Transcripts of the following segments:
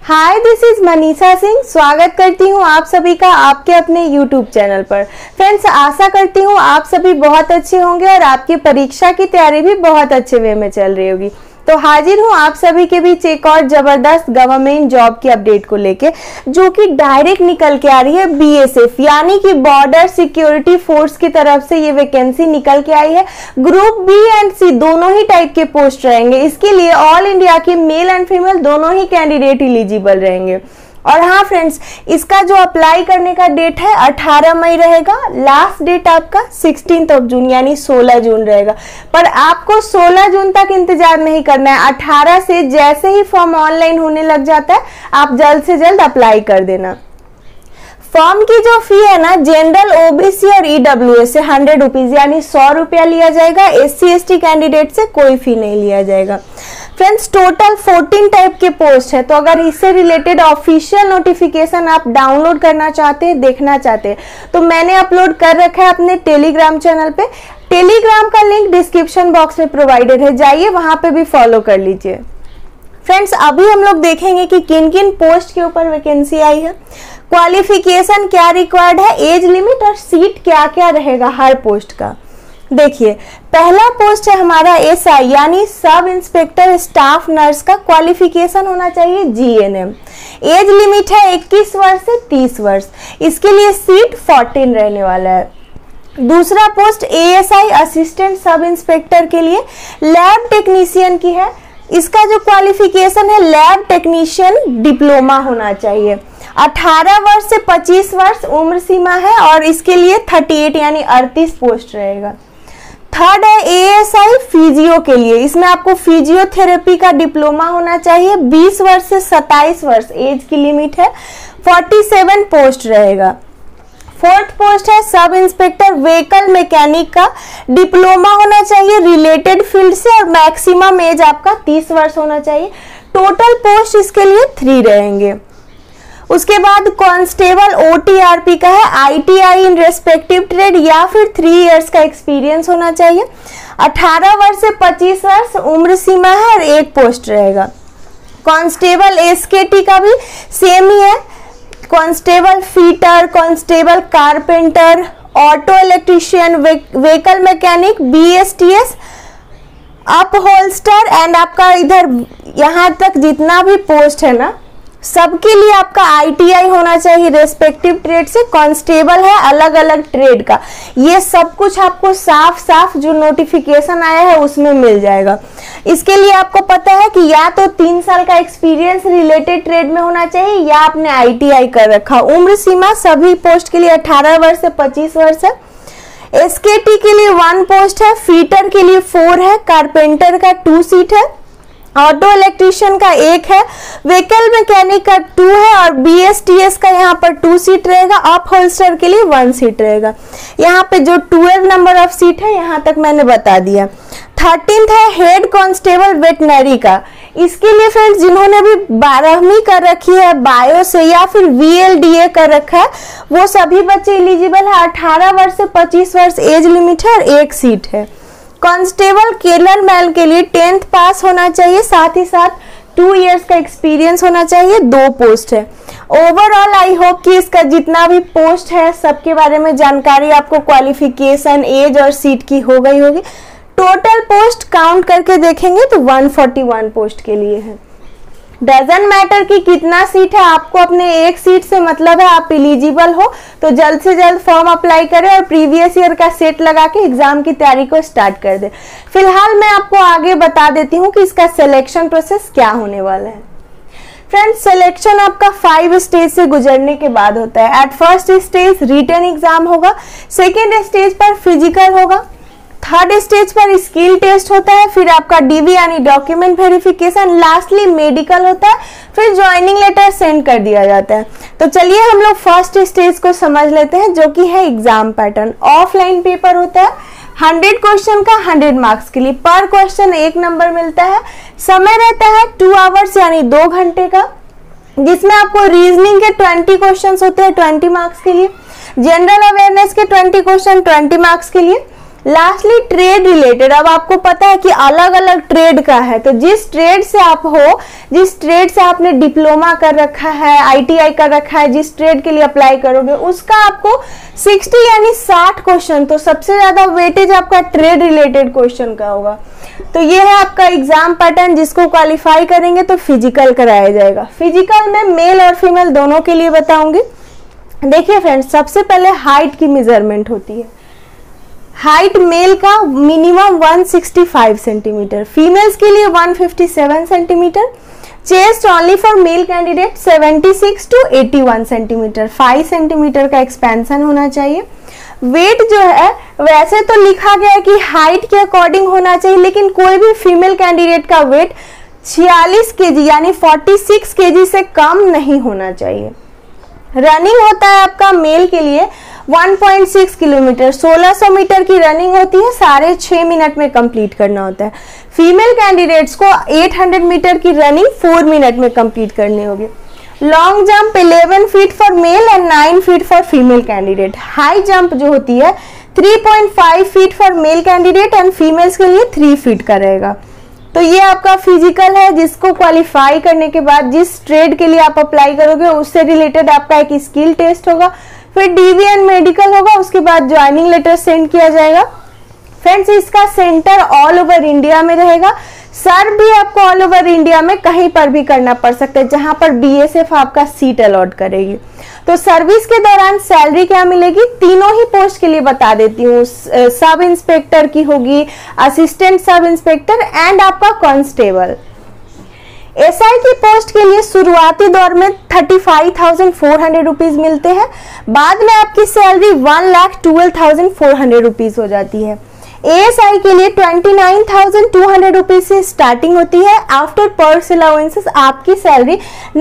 Hi, this is Manisha Singh. स्वागत करती हूँ आप सभी का आपके अपने यूट्यूब चैनल पर। फ्रेंड्स, आशा करती हूँ आप सभी बहुत अच्छे होंगे और आपकी परीक्षा की तैयारी भी बहुत अच्छे वे में चल रही होगी। तो हाजिर हूँ आप सभी के बीच एक और जबरदस्त गवर्नमेंट जॉब की अपडेट को लेके, जो कि डायरेक्ट निकल के आ रही है बीएसएफ यानी कि बॉर्डर सिक्योरिटी फोर्स की तरफ से ये वैकेंसी निकल के आई है। ग्रुप बी एंड सी दोनों ही टाइप के पोस्ट रहेंगे। इसके लिए ऑल इंडिया के मेल एंड फीमेल दोनों ही कैंडिडेट एलिजिबल रहेंगे। और हाँ फ्रेंड्स, इसका जो अप्लाई करने का डेट है 18 मई रहेगा। लास्ट डेट आपका 16 जून यानी 16 जून रहेगा। पर आपको 16 जून तक इंतजार नहीं करना है। 18 से जैसे ही फॉर्म ऑनलाइन होने लग जाता है, आप जल्द से जल्द अप्लाई कर देना। फॉर्म की जो फी है ना, जनरल, ओबीसी और ईडब्ल्यूएस से 100 रुपीज यानी 100 रुपया लिया जाएगा। एससी एसटी कैंडिडेट से कोई फी नहीं लिया जाएगा। फ्रेंड्स, टोटल 14 टाइप के पोस्ट है। तो अगर इससे रिलेटेड ऑफिशियल नोटिफिकेशन आप डाउनलोड करना चाहते हैं, देखना चाहते हैं, तो मैंने अपलोड कर रखा है अपने टेलीग्राम चैनल पे। टेलीग्राम का लिंक डिस्क्रिप्शन बॉक्स में प्रोवाइडेड है, जाइए वहां पे भी फॉलो कर लीजिए। फ्रेंड्स, अभी हम लोग देखेंगे कि किन किन पोस्ट के ऊपर वैकेंसी आई है, क्वालिफिकेशन क्या रिक्वायर्ड है, एज लिमिट और सीट क्या क्या रहेगा हर पोस्ट का। देखिए, पहला पोस्ट है हमारा एसआई यानी सब इंस्पेक्टर स्टाफ नर्स का। क्वालिफिकेशन होना चाहिए जीएनएम। एज लिमिट है 21 वर्ष से 30 वर्ष। इसके लिए सीट 14 रहने वाला है। दूसरा post ASI assistant sub inspector के लिए लैब टेक्नीशियन की है। इसका जो क्वालिफिकेशन है लैब टेक्नीशियन डिप्लोमा होना चाहिए। 18 वर्ष से 25 वर्ष उम्र सीमा है और इसके लिए 38 यानी 38 पोस्ट रहेगा। थर्ड है एएसआई फिजियो के लिए। इसमें आपको फिजियोथेरेपी का डिप्लोमा होना चाहिए। 20 वर्ष से 27 वर्ष एज की लिमिट है। 47 पोस्ट रहेगा। फोर्थ पोस्ट है सब इंस्पेक्टर व्हीकल मैकेनिक का। डिप्लोमा होना चाहिए रिलेटेड फील्ड से और मैक्सिमम एज आपका 30 वर्ष होना चाहिए। टोटल पोस्ट इसके लिए 3 रहेंगे। उसके बाद कांस्टेबल ओटीआरपी का है। आईटीआई इन रेस्पेक्टिव ट्रेड या फिर 3 इयर्स का एक्सपीरियंस होना चाहिए। 18 वर्ष से 25 वर्ष उम्र सीमा है और 1 पोस्ट रहेगा। कांस्टेबल एसकेटी का भी सेम ही है। Constable fitter, constable carpenter, auto electrician, vehicle mechanic, BSTS, upholster and आपका इधर यहाँ तक जितना भी पोस्ट है ना, सबके लिए आपका आईटीआई होना चाहिए रेस्पेक्टिव ट्रेड से। कांस्टेबल है अलग अलग ट्रेड का। ये सब कुछ आपको साफ साफ जो नोटिफिकेशन आया है उसमें मिल जाएगा। इसके लिए आपको पता है कि या तो 3 साल का एक्सपीरियंस रिलेटेड ट्रेड में होना चाहिए या आपने आईटीआई कर रखा। उम्र सीमा सभी पोस्ट के लिए 18 वर्ष से 25 वर्ष है। एसकेटी के लिए 1 पोस्ट है। फीटर के लिए 4 है। कारपेंटर का 2 सीट है। ऑटो इलेक्ट्रीशियन का 1 है। व्हीकल मैकेनिक का 2 है और बीएसटीएस का यहाँ पर 2 सीट रहेगा। अप होल्स्टर के लिए 1 सीट रहेगा। यहाँ पे जो 12 नंबर ऑफ सीट है यहाँ तक मैंने बता दिया। 13th है हेड कांस्टेबल वेटनरी का। इसके लिए फ्रेंड्स जिन्होंने भी 12वीं कर रखी है बायो से या फिर वीएलडीए कर रखा है, वो सभी बच्चे एलिजिबल है। 18 वर्ष से 25 वर्ष एज लिमिट है और 1 सीट है। कांस्टेबल केलर मैन के लिए 10th पास होना चाहिए, साथ ही साथ 2 इयर्स का एक्सपीरियंस होना चाहिए। 2 पोस्ट है। ओवरऑल आई होप कि इसका जितना भी पोस्ट है सबके बारे में जानकारी आपको क्वालिफिकेशन, एज और सीट की हो गई होगी। टोटल पोस्ट काउंट करके देखेंगे तो 141 पोस्ट के लिए है। डजंट मैटर कि कितना सीट है, आपको अपने 1 सीट से मतलब है। आप एलिजिबल हो तो जल्द से जल्द फॉर्म अप्लाई करें और प्रीवियस ईयर का सेट लगा के एग्जाम की तैयारी को स्टार्ट कर दें। फिलहाल मैं आपको आगे बता देती हूँ कि इसका सिलेक्शन प्रोसेस क्या होने वाला है। फ्रेंड्स, सिलेक्शन आपका 5 स्टेज से गुजरने के बाद होता है। At first stage written exam होगा। सेकेंड स्टेज पर फिजिकल होगा। थर्ड स्टेज पर स्किल टेस्ट होता है। फिर आपका डीवी यानी डॉक्यूमेंट वेरिफिकेशन। लास्टली मेडिकल होता है। फिर ज्वाइनिंग लेटर सेंड कर दिया जाता है। तो चलिए हम लोग फर्स्ट स्टेज को समझ लेते हैं, जो कि है एग्जाम पैटर्न। ऑफलाइन पेपर होता है। 100 क्वेश्चन का 100 मार्क्स के लिए। पर क्वेश्चन 1 नंबर मिलता है। समय रहता है 2 आवर्स यानी 2 घंटे का, जिसमें आपको रीजनिंग के 20 क्वेश्चन होते हैं 20 मार्क्स के लिए। जनरल अवेयरनेस के 20 क्वेश्चन 20 मार्क्स के लिए। लास्टली ट्रेड रिलेटेड, अब आपको पता है कि अलग अलग ट्रेड का है, तो जिस ट्रेड से आप हो, जिस ट्रेड से आपने डिप्लोमा कर रखा है, ITI कर रखा है, जिस ट्रेड के लिए अप्लाई करोगे उसका आपको 60 यानी 60 क्वेश्चन, तो सबसे ज्यादा वेटेज आपका ट्रेड रिलेटेड क्वेश्चन का होगा। तो ये है आपका एग्जाम पैटर्न, जिसको क्वालिफाई करेंगे तो फिजिकल कराया जाएगा। फिजिकल में मेल और फीमेल दोनों के लिए बताऊंगी। देखिए फ्रेंड्स, सबसे पहले हाइट की मेजरमेंट होती है। हाइट मेल का मिनिमम 165 सेंटीमीटर, फीमेल्स के लिए 157 centimetre. Chest only for male candidate 76 to 81 centimetre, 5 centimetre का एक्सपेंशन होना चाहिए। वेट जो है वैसे तो लिखा गया है कि हाइट के अकॉर्डिंग होना चाहिए, लेकिन कोई भी फीमेल कैंडिडेट का वेट 46 केजी यानी 46 केजी से कम नहीं होना चाहिए। रनिंग होता है आपका मेल के लिए 1.6 किलोमीटर, 1600 मीटर की रनिंग होती है, 6.5 मिनट में कंप्लीट करना होता है। फीमेल कैंडिडेट्स को 800 मीटर की रनिंग 4 मिनट में कंप्लीट करनी होगी। Long jump 11 feet for male and 9 feet for female candidate. High jump जो होती है 3.5 feet for male candidate and females के लिए 3 फीट का रहेगा। तो ये आपका फिजिकल है, जिसको क्वालिफाई करने के बाद जिस ट्रेड के लिए आप अप्लाई करोगे उससे रिलेटेड आपका एक स्किल टेस्ट होगा, फिर DV एंड मेडिकल होगा, उसके बाद ज्वाइनिंग लेटर सेंड किया जाएगा। फ्रेंड्स, इसका सेंटर ऑल ओवर इंडिया में रहेगा। सर्व भी आपको ऑल ओवर इंडिया में कहीं पर भी करना पड़ सकता है, जहां पर BSF आपका सीट अलॉट करेगी। तो सर्विस के दौरान सैलरी क्या मिलेगी, तीनों ही पोस्ट के लिए बता देती हूँ। सब इंस्पेक्टर की होगी, असिस्टेंट सब इंस्पेक्टर एंड आपका कांस्टेबल। SI की पोस्ट के लिए शुरुआती दौर में 35,400 रुपीज मिलते हैं, बाद में आपकी सैलरी 1,12,400 रुपीज हो जाती है। ASI के लिए 29,200 रुपीज से स्टार्टिंग होती है। आफ्टर पर्क्स अलाउंसेस आपकी सैलरी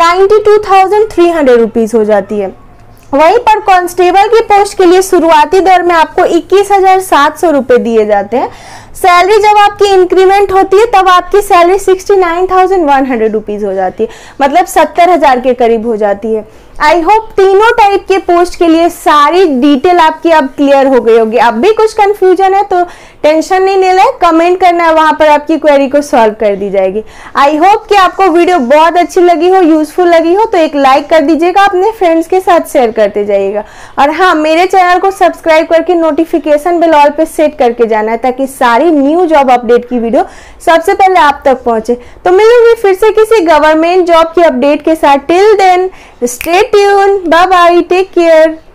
92,300 रुपीज हो जाती है। वहीं पर कांस्टेबल की पोस्ट के लिए शुरुआती दौर में आपको 21,700 रुपए दिए जाते हैं। सैलरी जब आपकी इंक्रीमेंट होती है तब आपकी सैलरी 69,100 रुपीज हो जाती है, मतलब 70,000 के करीब हो जाती है। आई होप तीनों टाइप के पोस्ट के लिए सारी डिटेल आपकी अब क्लियर हो गई होगी। अब भी कुछ कंफ्यूजन है तो टेंशन नहीं लेना है, कमेंट करना है, वहां पर आपकी क्वेरी को सॉल्व कर दी जाएगी। आई होप कि आपको वीडियो बहुत अच्छी लगी हो, यूजफुल लगी हो, तो एक लाइक कर दीजिएगा, अपने फ्रेंड्स के साथ शेयर करते जाइएगा। और हाँ, मेरे चैनल को सब्सक्राइब करके नोटिफिकेशन बेल ऑल पे सेट करके जाना है, ताकि सारी न्यू जॉब अपडेट की वीडियो सबसे पहले आप तक पहुंचे। तो मिलूंगी फिर से किसी गवर्नमेंट जॉब की अपडेट के साथ। Till then stay tuned, bye bye, take care.